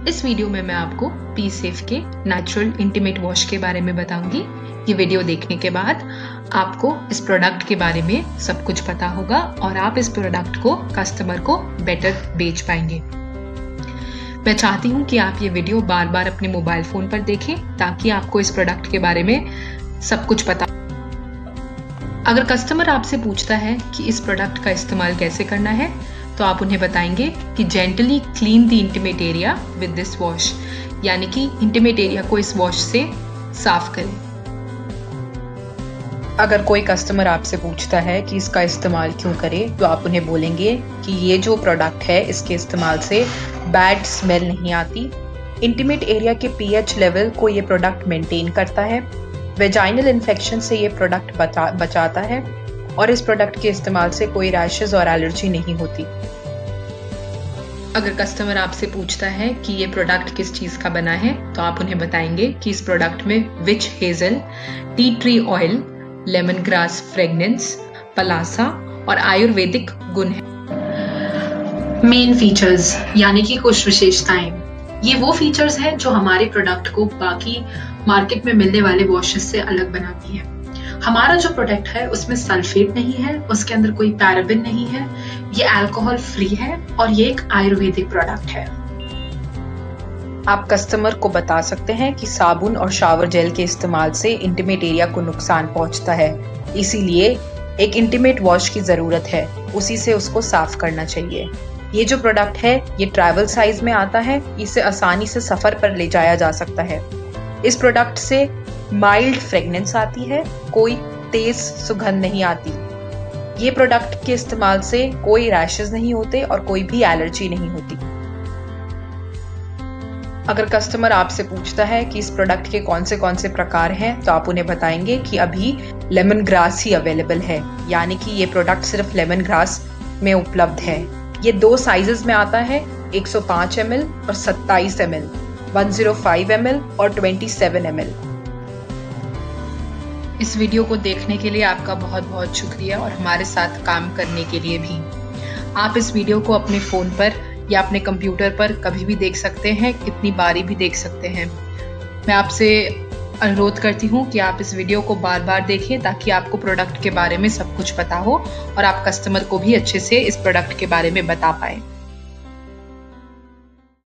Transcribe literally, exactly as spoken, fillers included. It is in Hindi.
इस वीडियो में मैं आपको पी सेफ के नेचुरल इंटीमेट वॉश के बारे में बताऊंगी। ये वीडियो देखने के बाद आपको इस प्रोडक्ट के बारे में सब कुछ पता होगा और आप इस प्रोडक्ट को कस्टमर को बेटर बेच पाएंगे। मैं चाहती हूँ कि आप ये वीडियो बार बार अपने मोबाइल फोन पर देखें ताकि आपको इस प्रोडक्ट के बारे में सब कुछ पता। अगर कस्टमर आपसे पूछता है कि इस प्रोडक्ट का इस्तेमाल कैसे करना है तो आप उन्हें बताएंगे कि gently clean the intimate area with this wash, यानी कि इंटीमेट एरिया को इस वॉश से साफ करें। अगर कोई कस्टमर आपसे पूछता है कि इसका इस्तेमाल क्यों करें तो आप उन्हें बोलेंगे कि ये जो प्रोडक्ट है इसके इस्तेमाल से बैड स्मेल नहीं आती, इंटीमेट एरिया के पीएच लेवल को ये प्रोडक्ट मेंटेन करता है, वेजाइनल इन्फेक्शन से ये प्रोडक्ट बचा बचाता है और इस प्रोडक्ट के इस्तेमाल से कोई रैशेज और एलर्जी नहीं होती। अगर कस्टमर आपसे पूछता है कि ये प्रोडक्ट किस चीज का बना है तो आप उन्हें बताएंगे कि इस प्रोडक्ट में witch hazel, tea tree oil, lemon grass fragrance, पलासा और आयुर्वेदिक गुण है। मेन फीचर्स यानी कि कुछ विशेषताएं, ये वो फीचर्स हैं जो हमारे प्रोडक्ट को बाकी मार्केट में मिलने वाले वॉशेस से अलग बनाती है। हमारा जो प्रोडक्ट है उसमें सल्फेट नहीं है, उसके अंदर कोई पैराबिन नहीं है, ये अल्कोहल फ्री है और ये एक आयुर्वेदिक प्रोडक्ट है। आप कस्टमर को बता सकते हैं कि साबुन और शावर जेल के इस्तेमाल से इंटीमेट एरिया को नुकसान पहुंचता है, इसीलिए एक इंटीमेट वॉश की जरूरत है, उसी से उसको साफ करना चाहिए। ये जो प्रोडक्ट है ये ट्रैवल साइज में आता है, इसे आसानी से सफर पर ले जाया जा सकता है। इस प्रोडक्ट से माइल्ड फ्रेग्रेंस आती है, कोई तेज सुगंध नहीं आती। ये प्रोडक्ट के इस्तेमाल से कोई रैशेज नहीं होते और कोई भी एलर्जी नहीं होती। अगर कस्टमर आपसे पूछता है कि इस प्रोडक्ट के कौन से कौन से प्रकार हैं तो आप उन्हें बताएंगे कि अभी लेमन ग्रास ही अवेलेबल है, यानी कि ये प्रोडक्ट सिर्फ लेमन ग्रास में उपलब्ध है। ये दो साइजेस में आता है, एक सौ पाँच एम एल और सत्ताईस एम एल, एक सौ पाँच एम एल और सत्ताईस एम एल। इस वीडियो को देखने के लिए आपका बहुत बहुत शुक्रिया और हमारे साथ काम करने के लिए भी। आप इस वीडियो को अपने फ़ोन पर या अपने कंप्यूटर पर कभी भी देख सकते हैं, कितनी बारी भी देख सकते हैं। मैं आपसे अनुरोध करती हूँ कि आप इस वीडियो को बार बार देखें ताकि आपको प्रोडक्ट के बारे में सब कुछ पता हो और आप कस्टमर को भी अच्छे से इस प्रोडक्ट के बारे में बता पाएं।